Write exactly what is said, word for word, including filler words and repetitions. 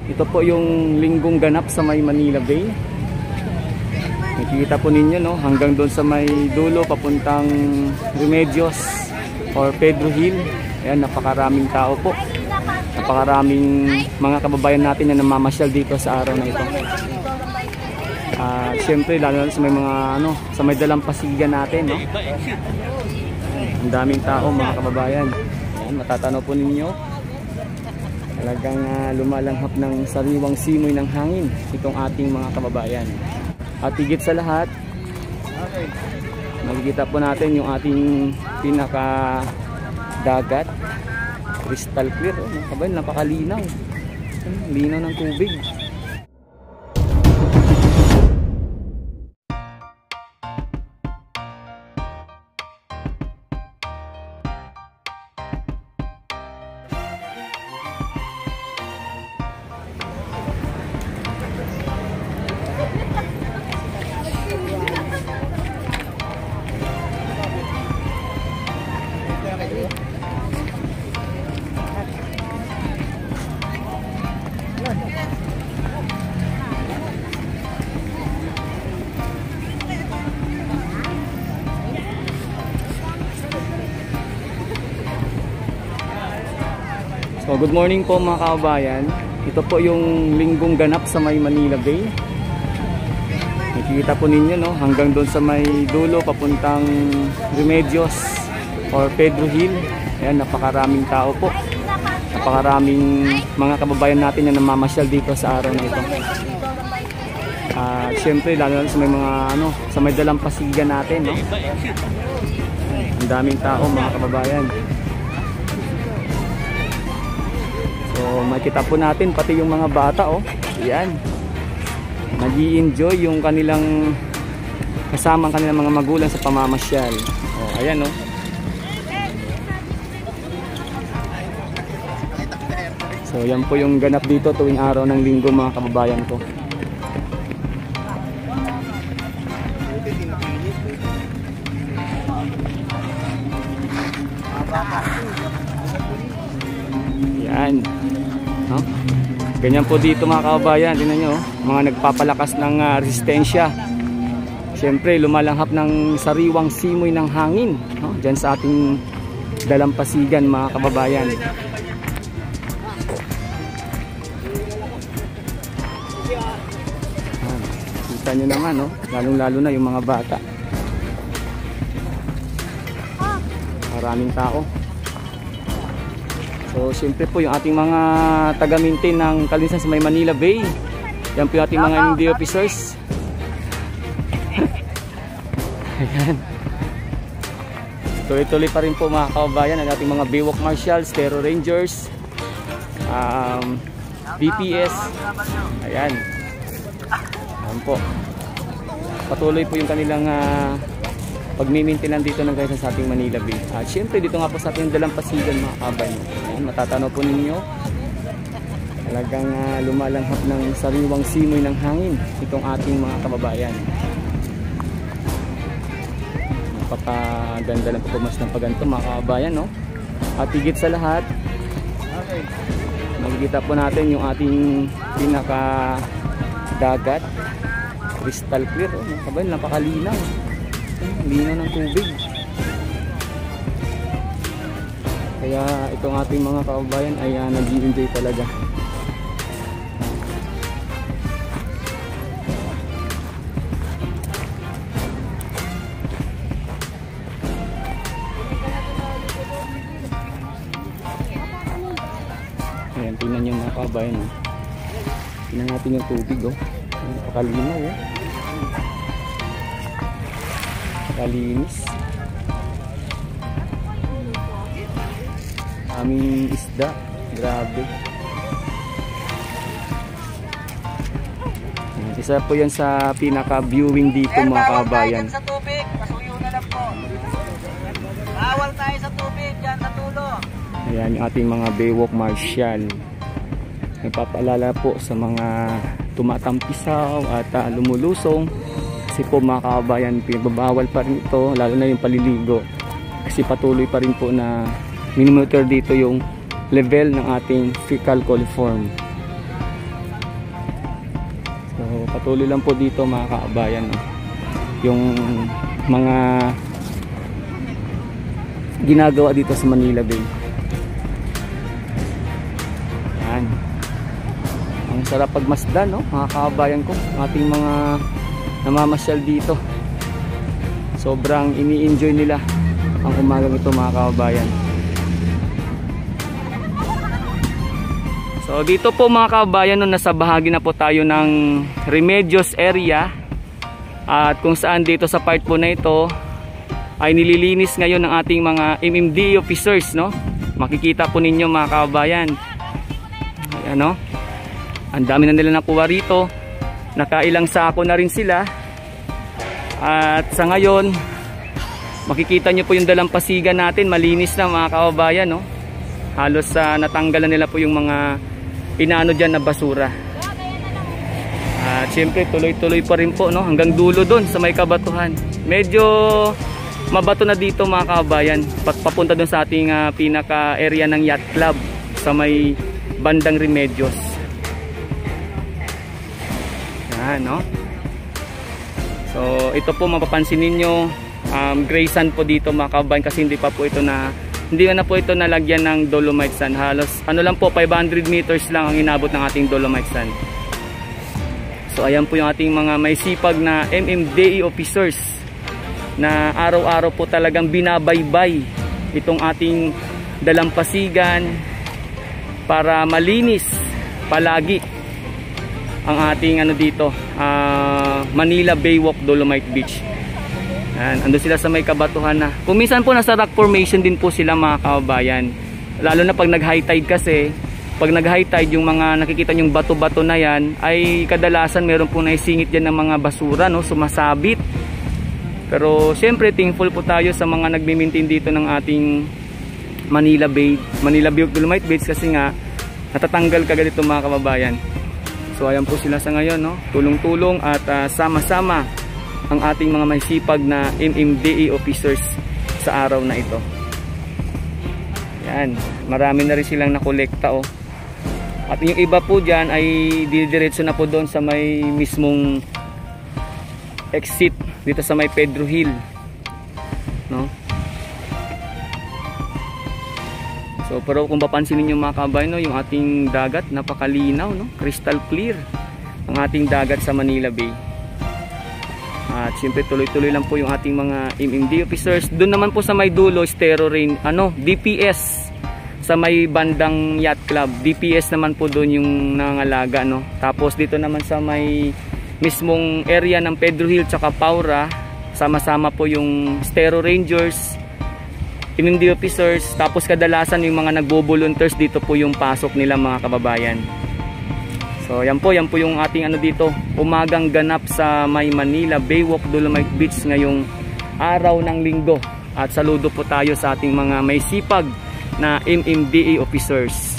Ito po yung linggong ganap sa may Manila Bay. Nakikita po ninyo, no, hanggang doon sa may dulo papuntang Remedios or Pedro Hill. Ayan, napakaraming tao po. Napakaraming mga kababayan natin na namamasyal dito sa araw na ito. Uh, Siyempre, lalo na sa may mga ano, sa may dalampasigan natin, no. Ang daming tao, mga kababayan. Ayan, matatanaw po ninyo. Talagang uh, lumalanghap ng sariwang simoy ng hangin itong ating mga kababayan. At higit sa lahat, makikita po natin yung ating pinaka dagat. Crystal clear, oh, kabayan, napakalinaw. Linaw ng tubig. So, good morning po mga kababayan. Ito po yung linggong ganap sa may Manila Bay. Nakikita po ninyo, no, hanggang doon sa may dulo papuntang Remedios or Pedro Hill. Ayan, napakaraming tao po. Napakaraming mga kababayan natin na namamasyal dito sa araw na ito. Uh, Siyempre, lalo na sa may mga ano, sa may dalampasigan natin, no. Ang daming tao, mga kababayan. So, makita po natin pati yung mga bata, oh. Ayan. Nag-i-enjoy yung kanilang kasama ang kanilang mga magulang sa pamamasyal. Oh, ayan, oh. So, yan po yung ganap dito tuwing araw ng linggo, mga kababayan ko. Yan, no? Ganyan po dito, mga kababayan. Tingnan nyo, mga nagpapalakas ng uh, resistensya. Siyempre, lumalanghap ng sariwang simoy ng hangin, no? Diyan sa ating dalampasigan, mga kababayan. Ah, kita nyo naman, no? Lalong lalo na yung mga bata. Maraming tao. So, siyempre po yung ating mga taga-maintain ng Kalinsan sa may Manila Bay. Yan po yung ating mga M D officers. Ayan. Tuloy-tuloy pa rin po, mga kababayan, ang ating mga Baywalk Marshals, Terror Rangers, um, B P S. Ayan. Ayan po. Patuloy po yung kanilang uh, pagmimintinan dito ng guys sa ating Manila Bay. At syempre dito nga po sa ating dalampasigan, mga kababayan. Ayan, matatanaw po ninyo. Talagang uh, lumalanghap ng sariwang simoy ng hangin itong ating mga kababayan. Napakaganda lang po mas ng paganto, mga kababayan, no? At higit sa lahat, makikita po natin yung ating pinaka dagat. Crystal clear, oh, mga kababayan, napakalinaw. Linaw ng tubig. Kaya itong ating mga kababayan ay uh, nag-i-enjoy talaga. Ayan, tingnan nyo, mga kababayan, oh. Tingnan natin yung tubig, oh. Napakalinaw, oh. Kalinis. Aming isda, grabe. Isa po yan sa pinaka viewing dito, mga kababayan. Sa tubig, pasuyo na lang po. Bawal tayo sa tubig, dyan sa tulo. Ayan yung ating mga Baywalk Marshal. Nagpapaalala po sa mga tumatampisaw at uh, lumulusong. Kasi po, mga kababayan, pinagbabawal pa rin ito, lalo na yung paliligo. Kasi patuloy pa rin po na minimonitor dito yung level ng ating fecal coliform. So patuloy lang po dito mga kabayan, no? Yung mga ginagawa dito sa Manila Bay. Yan. Ang sarap pagmasdan, no, mga kabayan ko, ating mga namamasyal dito. Sobrang ini-enjoy nila ang umagang ito mga kabayan. So dito po mga kabayan, no, nasa bahagi na po tayo ng Remedios area. At kung saan dito sa part po na ito ay nililinis ngayon ng ating mga M M D A officers, no? Makikita po ninyo mga kabayan. Ayan, no? Ang dami na nila nakuha rito. Nakailang sako na rin sila. At sa ngayon, makikita nyo po yung dalampasigan natin, malinis na mga kababayan, no? Halos uh, natanggalan nila po yung mga inaano dyan na basura. At syempre tuloy-tuloy pa rin po, no? Hanggang dulo doon sa may kabatuhan. Medyo mabato na dito mga kababayan, papunta doon sa ating uh, pinaka area ng yacht club sa may bandang Remedios. Yan, no? So ito po mapapansin ninyo, um, gray sand po dito mga kababayan, kasi hindi pa po ito na hindi na po ito nalagyan ng dolomite sand. Halos ano lang po, five hundred meters lang ang inabot ng ating dolomite sand. So ayan po yung ating mga may sipag na M M D A officers na araw-araw po talagang binabaybay itong ating dalampasigan para malinis palagi ang ating ano dito, uh, Manila Baywalk Dolomite Beach. Yan, ando sila sa may kabatuhan na. Kung minsan po nasa rock formation din po sila mga kababayan. Lalo na pag nag-high tide kasi, pag nag-high tide yung mga nakikita yung bato-bato na yan ay kadalasan meron po naisingit dyan ng mga basura, no, sumasabit. Pero syempre thankful po tayo sa mga nagme-maintain dito ng ating Manila Bay, Manila Bay Dolomite Beach, kasi nga natatanggal kagad ito mga kababayan. So ayan po sila sa ngayon, no? Tulong-tulong at uh, sama-sama ang ating mga may sipag na M M D A officers sa araw na ito. Yan, marami na rin silang nakolekta, oh. At yung iba po dyan ay didiretso na po doon sa may mismong exit dito sa may Pedro Hill, no? So pero kung papansin niyo mga kabayan, no, yung ating dagat napakalinaw, no? Crystal clear ang ating dagat sa Manila Bay. At siyempre tuloy-tuloy lang po yung ating mga M M D officers. Doon naman po sa may dulo, Stero Rain, ano, D P S sa may bandang yacht club. D P S naman po doon yung nangangalaga, no? Tapos dito naman sa may mismong area ng Pedro Hill tsaka Paura, sama-sama po yung Stero Rangers, M M D officers, tapos kadalasan yung mga nagbo-volunteers dito po yung pasok nila mga kababayan. So yan po, yan po yung ating ano dito, umagang ganap sa may Manila Baywalk Dolomite Beach ngayong araw ng linggo. At saludo po tayo sa ating mga may sipag na M M D A officers.